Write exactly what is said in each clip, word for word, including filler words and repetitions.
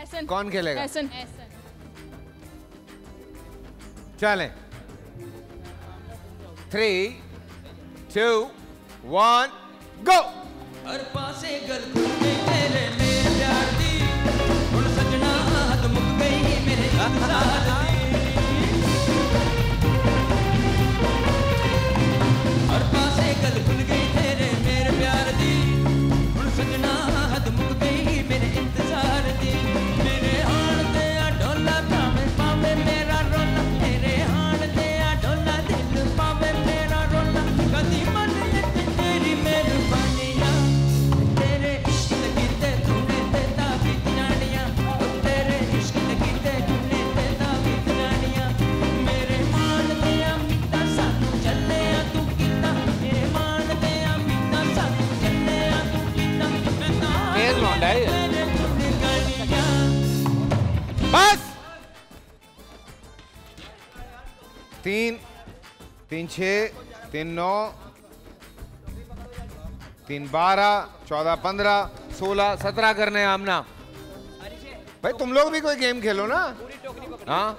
कौन खेलेगा? एहसन। चलें। Three two one go. हर पासे गल खुल गई तेरे मेरे प्यार दी, हुण सजना हद मुक गई मेरे इंतजार दी। हर पासे गल खुल गई तेरे मेरे प्यार दी, हुण सजना हद मुक गई मेरे इंतजार दी। मेरे हाण ते आ ढोला पावे पावे मेरा रोला, मेरे हाण ते आ ढोला दिल पावे मेरा रोला। कदी मन ले तेरी मेहरबानियां, तेरे इश्क लगी ते तूने ते ताबीत जानियां, तेरे इश्क लगी ते तूने ते ताबीत जानियां। मेरे मान ते अमिता सानू चले आ तू कीता, मेरे मान ते अमिता सानू चले आ तू कीता। मैं तेज लौंडा है ये। तेरे गुण गानियां। बस। तीन तीन छः तीन नौ तीन बारह चौदह पंद्रह सोलह सत्रह करने हैं आमना। भाई तुम लोग भी कोई गेम खेलो ना। हाँ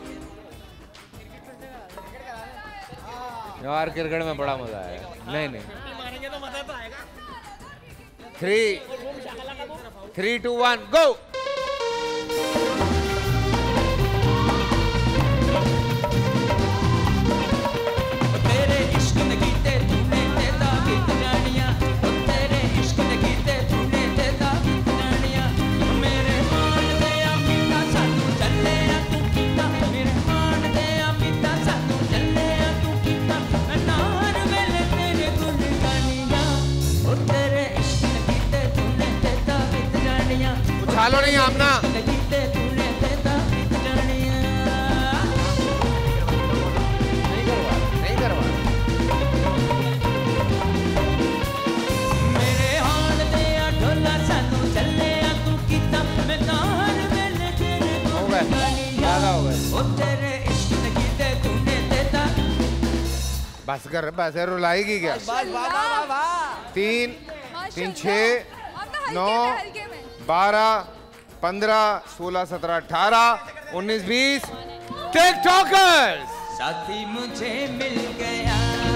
यार क्रिकेट में बड़ा मजा आएगा। नहीं नहीं three three two one go. तेरे इश्क लगी ते तूने ते ताबीत जानियां, तेरे इश्क लगी ते तूने ते ताबीत जानियां। मेरे मान ते अमिता सानू चले आ तू कीता, मेरे मान ते अमिता सानू चले आ तू कीता। मैं नार वेले तेरे गुण गानियां, ओ तेरे इश्क लगी ते तूने ते ताबीत जानियां। उछालो नहीं आमना। लगी ते तूने ते ताबीत जानियां। नहीं करवा नहीं करवा। मेरे हाण ते आ ढोला सानू चले आ तू कीता। मैं नार वेले तेरे हो गुण गए गानियां, ज्यादा हो गए। ओ तेरे इश्क लगी ते तूने ते ता। बस कर बस है रुलाएगी क्या? तीन तीन छः नौ बारह पंद्रह सोलह सत्रह अठारह उन्नीस बीस टिकटॉकर्स। साथी मुझे मिल गया,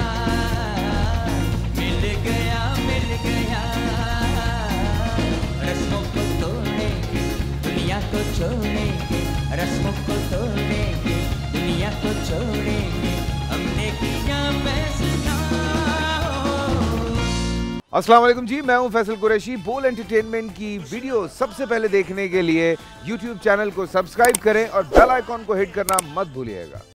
मिल गया मिल गया। रस्मों को तोड़ेंगे दुनिया को छोड़ेंगे, रस्मों को तोड़ेंगे दुनिया को छोड़ेंगे। हमने किया फैसला। अस्सलाम वालेकुम जी, मैं हूं फैसल कुरैशी। बोल एंटरटेनमेंट की वीडियो सबसे पहले देखने के लिए यूट्यूब चैनल को सब्सक्राइब करें और बेल आइकॉन को हिट करना मत भूलिएगा।